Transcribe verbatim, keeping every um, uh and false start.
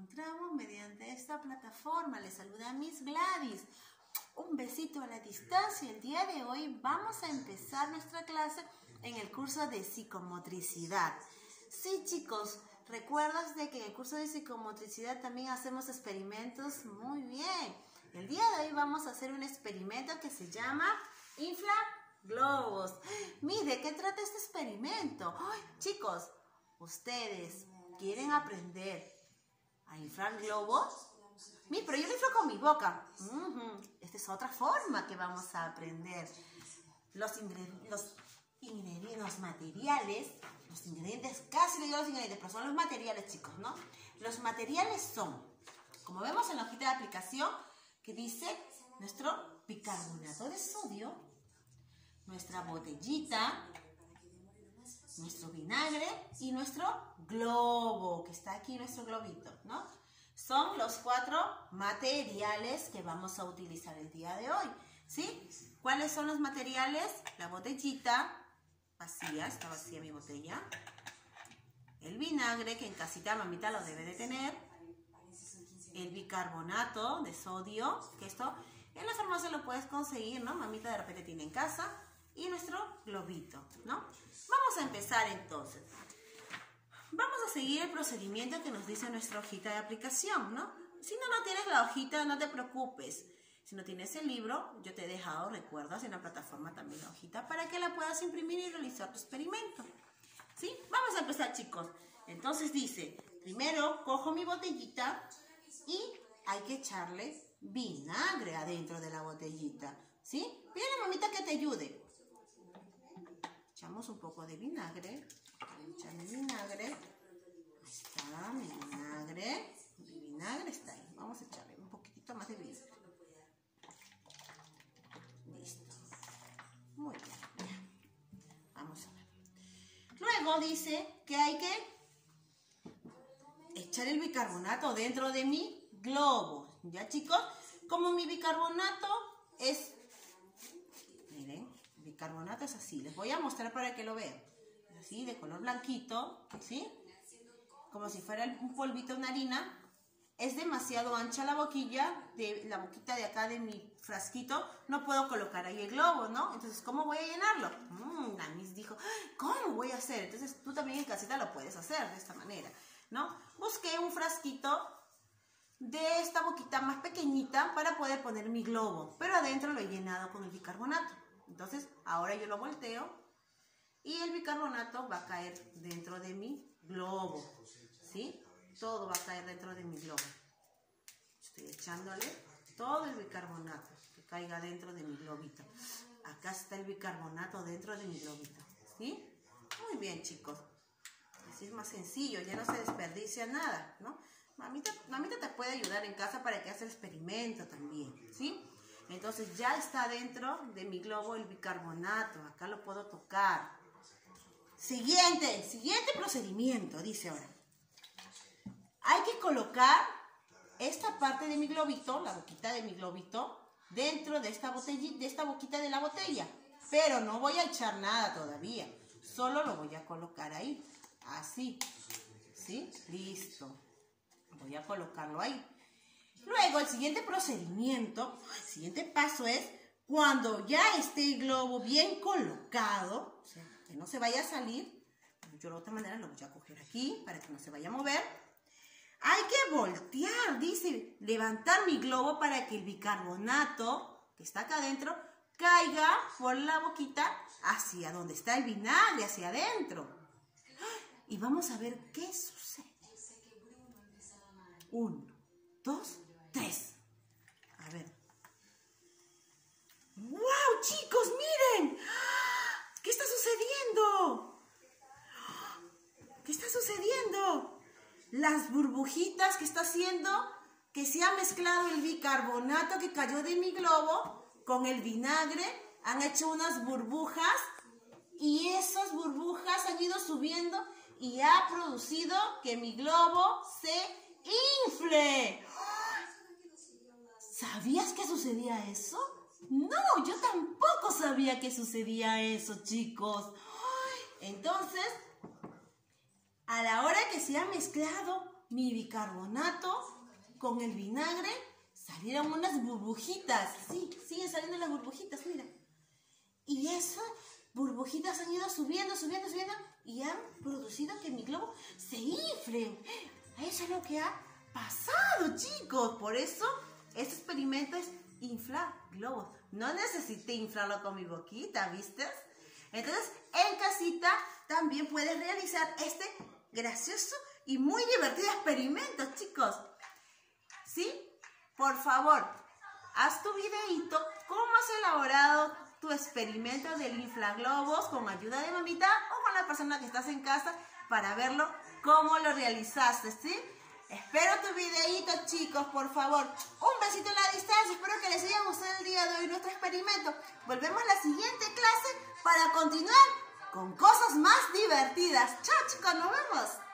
encontramos mediante esta plataforma. Les saluda Miss Gladys. Un besito a la distancia. El día de hoy vamos a empezar nuestra clase en el curso de psicomotricidad. Sí, chicos, ¿recuerdas de que en el curso de psicomotricidad también hacemos experimentos? Muy bien. El día de hoy vamos a hacer un experimento que se llama infla globos. Mire, ¿qué trata este experimento? Ay, chicos, ¿ustedes quieren aprender a inflar globos? Mi, pero yo lo inflo con mi boca. Uh-huh. Esta es otra forma que vamos a aprender. Los ingredientes, los ingredientes, los materiales, los ingredientes, casi le digo los ingredientes, pero son los materiales, chicos, ¿no? Los materiales son, como vemos en la hojita de aplicación, que dice nuestro bicarbonato de sodio, nuestra botellita, nuestro vinagre y nuestro globo, que está aquí nuestro globito, ¿no? Son los cuatro materiales que vamos a utilizar el día de hoy, ¿sí? ¿Cuáles son los materiales? La botellita vacía, está vacía mi botella. El vinagre, que en casita mamita lo debe de tener. El bicarbonato de sodio, que esto en la farmacia lo puedes conseguir, ¿no? Mamita de repente tiene en casa. Y nuestro globito, ¿no? Vamos a empezar entonces. Vamos a seguir el procedimiento que nos dice nuestra hojita de aplicación, ¿no? Si no, no tienes la hojita, no te preocupes. Si no tienes el libro, yo te he dejado, recuerdas, en la plataforma también la hojita para que la puedas imprimir y realizar tu experimento. ¿Sí? Vamos a empezar, chicos. Entonces dice, primero cojo mi botellita y hay que echarle vinagre adentro de la botellita, ¿sí? Pídele a mamita que te ayude. Echamos un poco de vinagre. Echamos vinagre. Ahí está, mi vinagre. Mi vinagre está ahí. Vamos a echarle un poquitito más de vinagre. Listo. Muy bien. Vamos a ver. Luego dice que hay que echar el bicarbonato dentro de mi globo. ¿Ya, chicos? Como mi bicarbonato es... Miren, el bicarbonato es así. Les voy a mostrar para que lo vean. Así, de color blanquito, ¿sí? Como si fuera un polvito, una harina. Es demasiado ancha la boquilla, de la boquita de acá de mi frasquito. No puedo colocar ahí el globo, ¿no? Entonces, ¿cómo voy a llenarlo? Mm, la Miss dijo, ¿cómo voy a hacer? Entonces, tú también en casita lo puedes hacer de esta manera, ¿no? Busqué un frasquito de esta boquita más pequeñita para poder poner mi globo, pero adentro lo he llenado con el bicarbonato. Entonces, ahora yo lo volteo y el bicarbonato va a caer dentro de mi globo, ¿sí? Todo va a caer dentro de mi globo. Estoy echándole todo el bicarbonato que caiga dentro de mi globito. Acá está el bicarbonato dentro de mi globito, ¿sí? Muy bien, chicos. Así es más sencillo, ya no se desperdicia nada, ¿no? Mamita, mamita te puede ayudar en casa para que hagas el experimento también, ¿sí? Entonces ya está dentro de mi globo el bicarbonato. Acá lo puedo tocar. Siguiente, siguiente procedimiento, dice ahora. Hay que colocar esta parte de mi globito, la boquita de mi globito, dentro de esta botella, de esta boquita de la botella. Pero no voy a echar nada todavía. Solo lo voy a colocar ahí. Así. ¿Sí? Listo. Voy a colocarlo ahí. Luego, el siguiente procedimiento, el siguiente paso es, cuando ya esté el globo bien colocado, o sea, que no se vaya a salir, yo de otra manera lo voy a coger aquí para que no se vaya a mover. Hay que voltear, dice, levantar mi globo para que el bicarbonato que está acá adentro caiga por la boquita hacia donde está el vinagre, hacia adentro. Y vamos a ver qué sucede. Uno, dos, tres. A ver. ¡Wow, chicos! ¡Miren! ¿Qué está sucediendo? ¿Qué está sucediendo? Las burbujitas que está haciendo, que se ha mezclado el bicarbonato que cayó de mi globo con el vinagre, han hecho unas burbujas y esas burbujas han ido subiendo y ha producido que mi globo se infle. ¿Sabías que sucedía eso? No, yo tampoco sabía que sucedía eso, chicos. Entonces, A la hora que se ha mezclado mi bicarbonato con el vinagre, salieron unas burbujitas. Sí, siguen saliendo las burbujitas, mira. Y esas burbujitas han ido subiendo, subiendo, subiendo y han producido que mi globo se infle. Eso es lo que ha pasado, chicos. Por eso, este experimento es inflar globos. No necesité inflarlo con mi boquita, ¿viste? Entonces, en casita también puedes realizar este gracioso y muy divertido experimento, chicos. ¿Sí? Por favor, haz tu videíto, cómo has elaborado tu experimento del inflaglobos con ayuda de mamita o con la persona que estás en casa para verlo cómo lo realizaste, ¿sí? Espero tu videíto, chicos, por favor. Un besito en la distancia, espero que les haya gustado el día de hoy nuestro experimento. Volvemos a la siguiente clase para continuar con cosas más divertidas. Chao, chicos, nos vemos.